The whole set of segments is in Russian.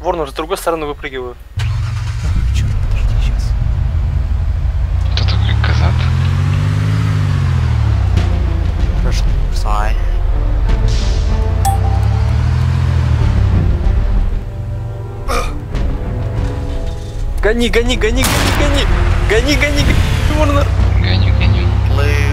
Ворнер, с другой стороны выпрыгиваю. Чё, подожди, сейчас. Кто такой Казат? Прошлый. Ай. Гони, гони, гони, гони, гони, гони, гони, Ворнер. Гоню, гоню. Blue.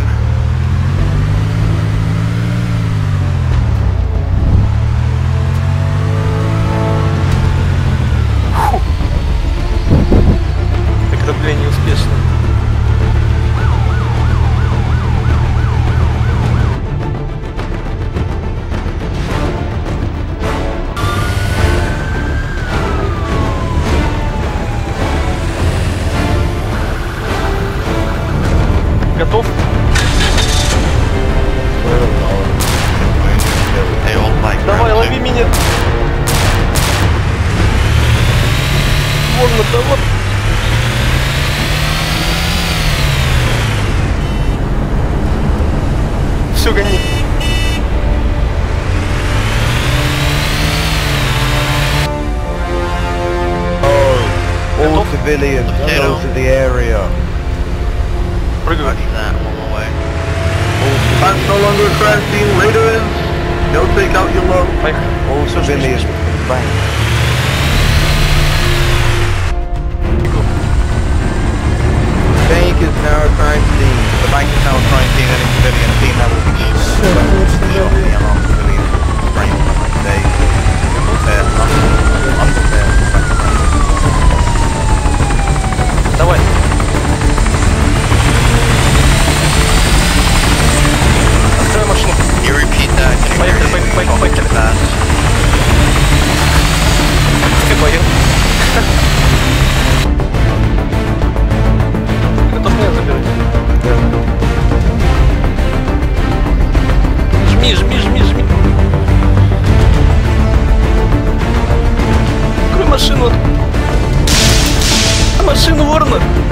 Так это, блин, неуспешно. Готов? They all like Давай, red, лови blue. меня. Ворнер, давай. Все, гони. All Готов? civilians Potato. go to the area. Прыгаю. Roger that, I'm on my way. Tanks no longer a crime scene. Later in, they'll take out your load. Поехали. All civilians, bang. Bank is now a crime scene. The bank is now trying to any civilian team that will be used to the alarm civilian frame they Давай. Открывай машину. Can you repeat that? Can you Поехали, repeat поехали, поехали. that? Ты поехал. Готов меня забирать? Жми, жми, жми, жми. Открой машину. Машину, Ворнер.